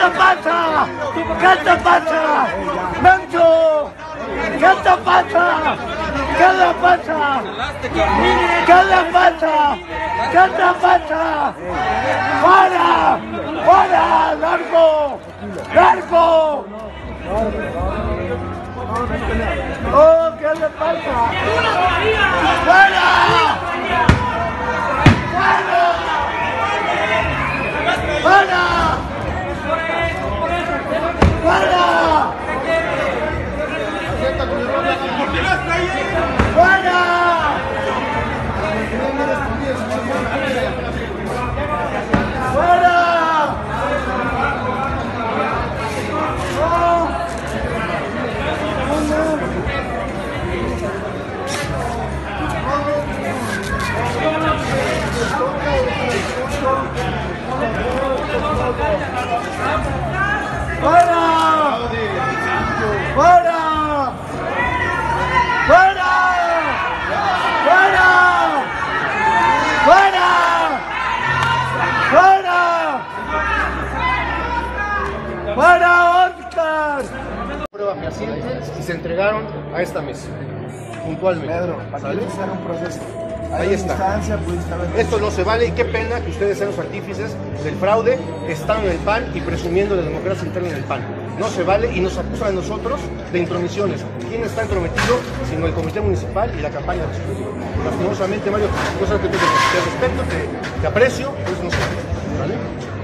te pasa? ¿Qué te pasa? ¡Mencho! ¿Qué te pasa? ¿Qué le pasa? ¿Qué le pasa? ¿Qué te pasa? ¡Fuera! ¡Fuera! ¡Largo! ¡Largo! ¡Oh! ¿Qué le pasa? ¡Fuera! ¡Fuera! ¡Fuera! ¡Fuera! Prueba fehaciente y se entregaron a esta mesa, puntualmente. Pedro, para iniciar un proceso. Ahí está. Esto no se vale y qué pena que ustedes sean los artífices del fraude, están en el PAN y presumiendo de democracia interna en el PAN. No se vale y nos acusan a nosotros de intromisiones. ¿Quién está entrometido? Sino el Comité Municipal y la campaña de estudio. Lastimosamente, Mario, cosas que te respeto, te aprecio, pues no sé. ¿Vale?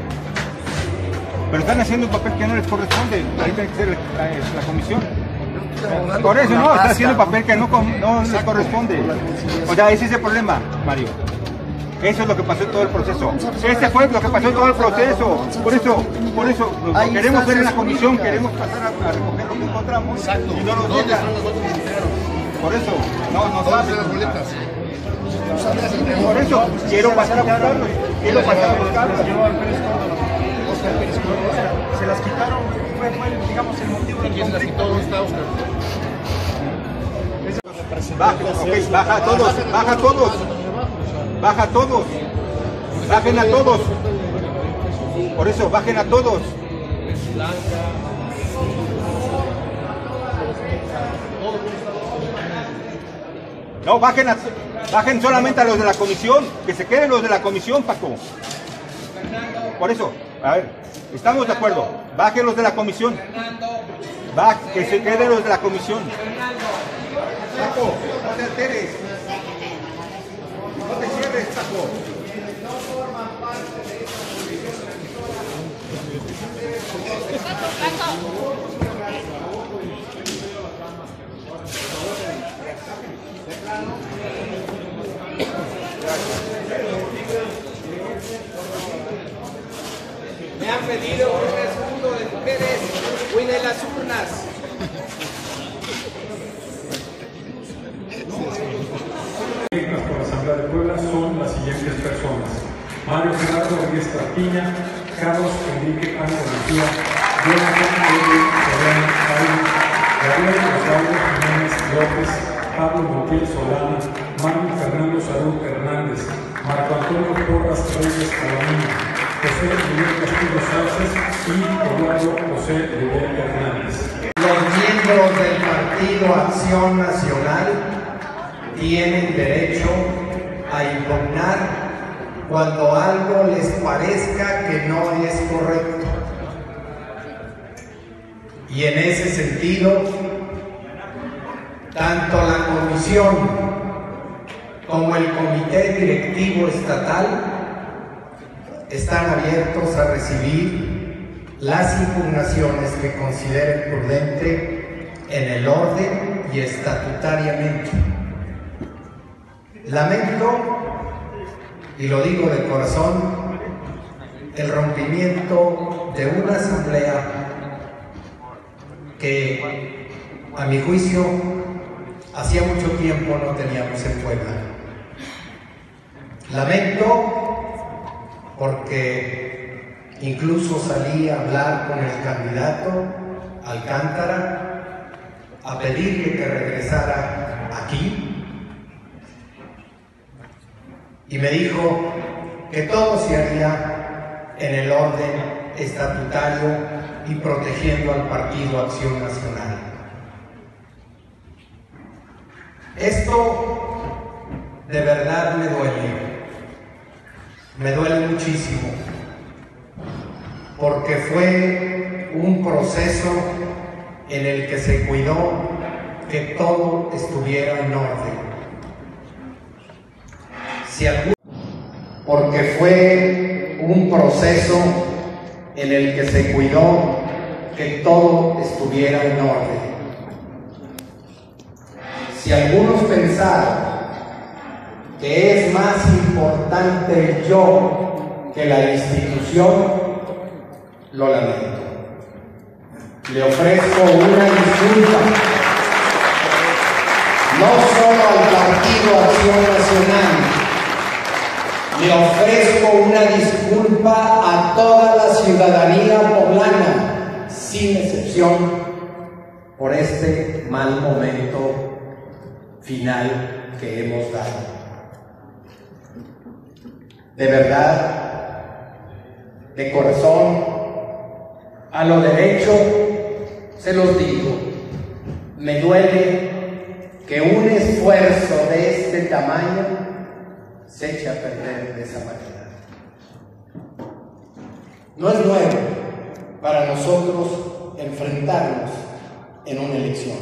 Pero están haciendo un papel que no les corresponde. Ahí tiene que ser la comisión. Por eso no, están haciendo un papel que no les corresponde. O sea, ese es el problema, Mario. Eso es lo que pasó en todo el proceso. Ese fue lo que pasó en todo el proceso. Por eso queremos ver en la comisión, queremos pasar a recoger lo que encontramos. Exacto. Y no nos ¿Dónde dejan. están los votos que dijeron? Por eso, no ¿Dónde saben. están las boletas? Por eso, quiero pasar a buscarlo. Quiero pasar a buscarlo. Oscar Pérez Córdoba. Se las quitaron, fue digamos el motivo del ¿Quién las quitó? ¿Dónde está Oscar? Baja a todos, baja a todos. Baja a todos. Bajen a todos. Por eso, bajen a todos. No, bajen solamente a los de la comisión. Que se queden los de la comisión, Paco. Por eso, a ver, estamos de acuerdo. Bajen los de la comisión. Que se queden los de la comisión. Paco, no te alteres. No te cierres, Paco. Me han pedido un escudo de mujeres, cuide las urnas. Por la Asamblea de Puebla son las siguientes personas: Mario Gerardo Rodríguez Trapiña, Carlos Enrique Ángel García, Jonathan Solana Jaime, Gabriel Rosario Jiménez López, Pablo Montiel Solana, Mario Fernando Salud Hernández, Marco Antonio Porras Reyes Calamina, José Miguel Castillo Sánchez y Eduardo José Miguel Hernández. Los miembros del Partido Acción Nacional tienen derecho a impugnar cuando algo les parezca que no es correcto. Y en ese sentido, tanto la comisión como el comité directivo estatal están abiertos a recibir las impugnaciones que consideren prudente en el orden y estatutariamente. Lamento, y lo digo de corazón, el rompimiento de una asamblea que, a mi juicio, hacía mucho tiempo no teníamos en Puebla. Lamento porque incluso salí a hablar con el candidato Alcántara a pedirle que regresara aquí. Y me dijo que todo se haría en el orden estatutario y protegiendo al Partido Acción Nacional. Esto de verdad me duele muchísimo, porque fue un proceso en el que se cuidó que todo estuviera en orden. Porque fue un proceso en el que se cuidó que todo estuviera en orden. Si algunos pensaron que es más importante el yo que la institución, lo lamento. Le ofrezco una disculpa, no solo al Partido Acción Nacional, le ofrezco una disculpa a toda la ciudadanía poblana, sin excepción, por este mal momento final que hemos dado. De verdad, de corazón, a lo derecho, se los digo, me duele que un esfuerzo de este tamaño se eche a perder de esa manera. No es nuevo para nosotros enfrentarnos en una elección.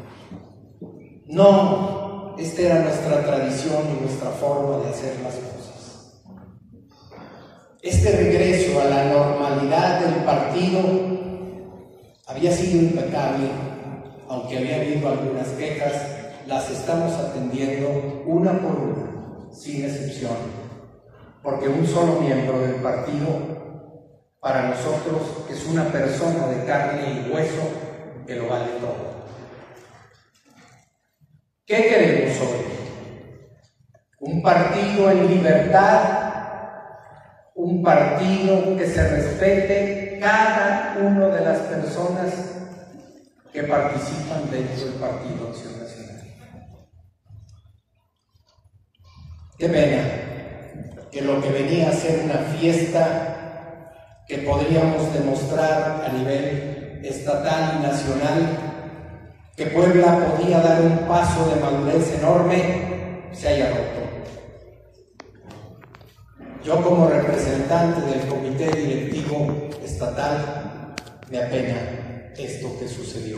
No, esta era nuestra tradición y nuestra forma de hacer las cosas. Este regreso a la normalidad del partido había sido impecable, aunque había habido algunas quejas, las estamos atendiendo una por una, sin excepción, porque un solo miembro del partido para nosotros es una persona de carne y hueso que lo vale todo. ¿Qué queremos hoy? Un partido en libertad, un partido que se respete cada una de las personas que participan dentro del Partido Acción Nacional. Qué pena que lo que venía a ser una fiesta que podríamos demostrar a nivel estatal y nacional, que Puebla podía dar un paso de madurez enorme, se haya roto. Yo, como representante del comité directivo estatal, me apena esto que sucedió.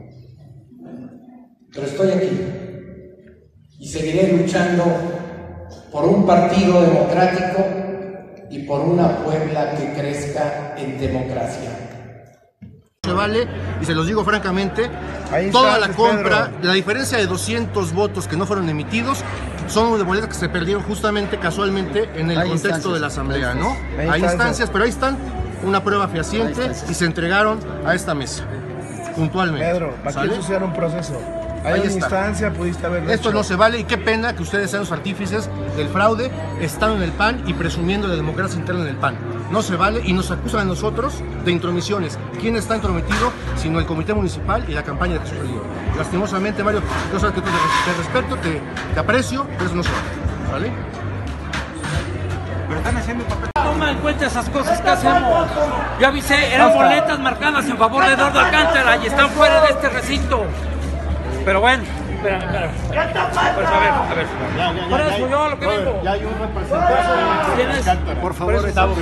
Pero estoy aquí y seguiré luchando por un partido democrático y por una Puebla que crezca en democracia. Se vale, y se los digo francamente, toda la compra, la diferencia de 200 votos que no fueron emitidos, son de boletas que se perdieron justamente, casualmente, en el contexto de la asamblea, ¿no? Hay instancias, pero ahí están, una prueba fehaciente, y se entregaron a esta mesa, puntualmente. Pedro, aquí sucedió un proceso. Hay una instancia, pudiste haberlo Esto hecho. no se vale, y qué pena que ustedes sean los artífices del fraude, estando en el PAN y presumiendo de democracia interna en el PAN. No se vale, y nos acusan a nosotros de intromisiones. ¿Quién está intrometido? Sino el comité municipal y la campaña de Jesús Lío. Lastimosamente, Mario, yo sabes que te respeto, te aprecio, pero eso no se vale. ¿Vale? Pero están haciendo papel. Toma en cuenta esas cosas que hacemos. Yo avisé, eran boletas marcadas en favor de Eduardo Alcántara y están fuera de este recinto. Pero bueno, espera. Pues a ver. Por eso yo lo que vengo. Ya hay un representante. Por favor, estamos.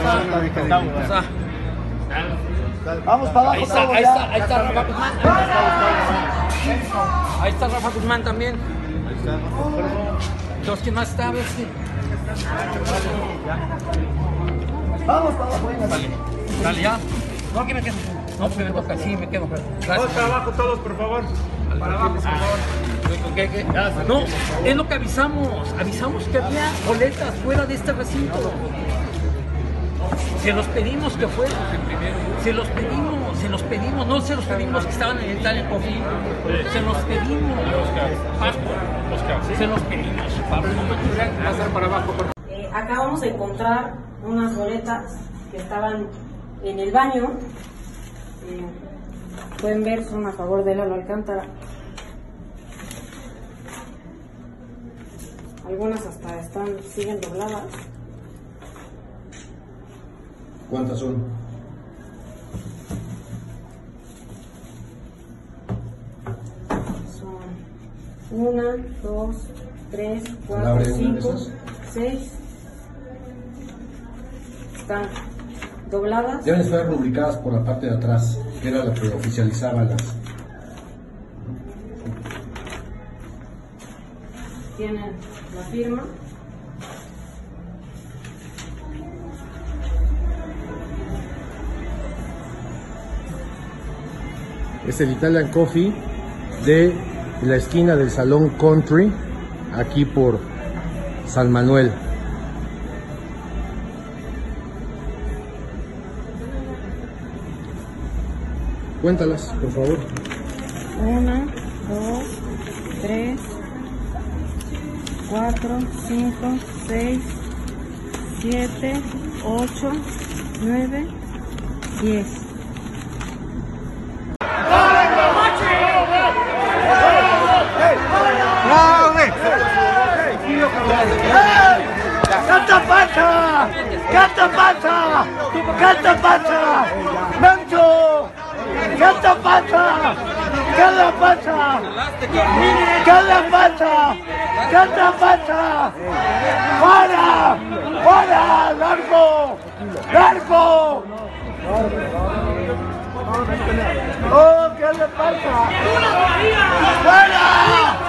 Vamos para abajo. Ahí está Rafa Guzmán. Ahí está Rafa Guzmán también. Entonces, ¿quién más está? A ver si... Vamos para abajo. Dale, ya. No, aquí me quedo. No, porque me toca, sí, me quedo. Todos para abajo, todos, por favor. Para abajo, por favor. ¿Qué? No, es lo que avisamos. Avisamos que había boletas fuera de este recinto. Se los pedimos que fuera. Se los pedimos. No se los pedimos que estaban en Italia Coffee. Se los pedimos. Se los pedimos. Pasar para abajo. Acabamos de encontrar unas boletas que estaban en el baño. Pueden ver, son a favor de Lalo Alcántara. Algunas hasta siguen dobladas. ¿Cuántas son? 1, 2, 3, 4, 5, 6. Están dobladas. Deben estar rubricadas por la parte de atrás, que era la que oficializaba las. Tienen la firma. Es el Italian Coffee de la esquina del Salón Country, aquí por San Manuel. Cuéntalas, por favor. 1, 2, 3, 4, 5, 6, 7, 8, 9, 10. ¿Qué te pasa? ¿Qué te pasa? ¿Qué te pasa? ¡Mencho! ¿Qué te pasa? ¿Qué le pasa? ¿Qué le pasa? ¿Qué te pasa? ¡Para! ¡Para! ¡Largo! ¡Largo! ¡Oh! ¿Qué le pasa? ¡Fuera!